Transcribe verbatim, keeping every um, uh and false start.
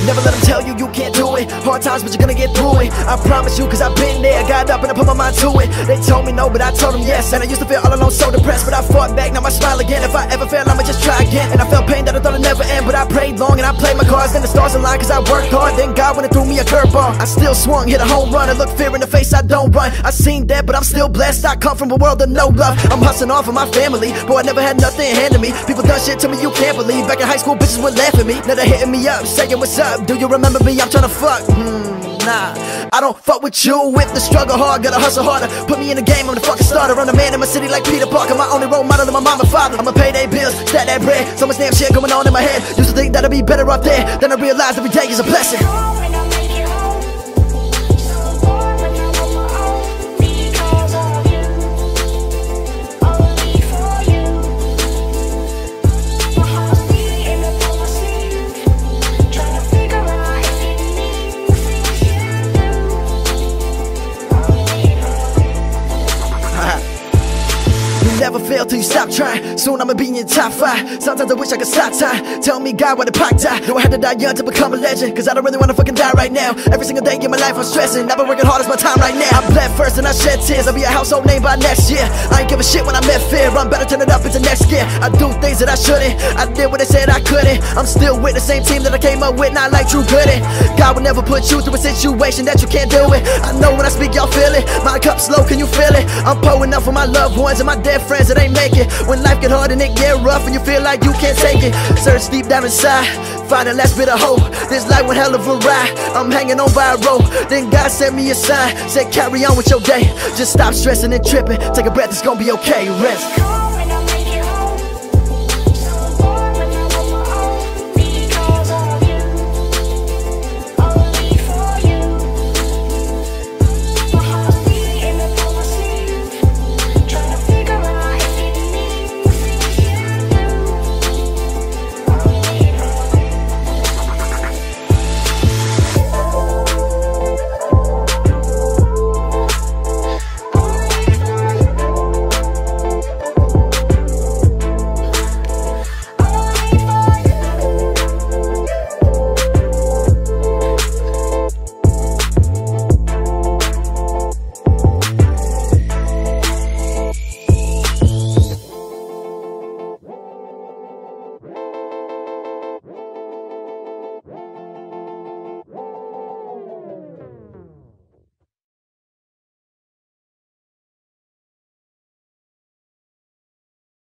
Never let them tell you you can't do it. Hard times, but you're gonna get through it. I promise you, cause I've been there. Got up and I put my mind to it. They told me no, but I told them yes. And I used to feel all alone, so depressed, but I fought back, now I smile again. If I ever fail, I'ma just try again. And I felt pain that I thought I'd never end, but I prayed long and I played my cards. Then the stars aligned, cause I worked hard. Then God went and threw me a curveball. I still swung, hit a home run, and looked fear in the face, I don't run. I seen that, but I'm still blessed. I come from a world of no love. I'm hustling off of my family, boy, I never had nothing handed me. People done shit to me you can't believe. Back in high school, bitches would laugh at me. Now they're hitting me up, saying what's up. Do you remember me? I'm tryna fuck. Hmm, nah, I don't fuck with you. With the struggle hard, gotta hustle harder. Put me in the game, I'm the fucking starter. I'm the man in my city like Peter Parker. My only role model is my mama and father. I'ma pay their bills, stack that bread. So much damn shit going on in my head. Used to think that I'd be better up there. Then I realized every day is a blessing. Never fail till you stop trying. Soon I'ma be in your top five. Sometimes I wish I could stop time. Tell me God why the Pac died. Do I have to die young to become a legend? Cause I don't really wanna fucking die right now. Every single day in my life I'm stressing. I've been working hard as my time right now. I bled first and I shed tears. I'll be a household name by next year. I ain't give a shit when I met fear. I'm better turn it up into next gear. I do things that I shouldn't. I did what they said I couldn't. I'm still with the same team that I came up with, not like True Gooding. God will never put you through a situation that you can't deal with. I know when I speak y'all feel it. My cup's low, can you feel it? I'm pouring up for my loved ones and my dead friends that ain't make it. When life get hard and it get rough and you feel like you can't take it, search deep down inside, find the last bit of hope. This life one hell of a ride. I'm hanging on by a rope. Then God sent me a sign, said carry on with your day. Just stop stressing and tripping. Take a breath, it's gonna be okay. Rest.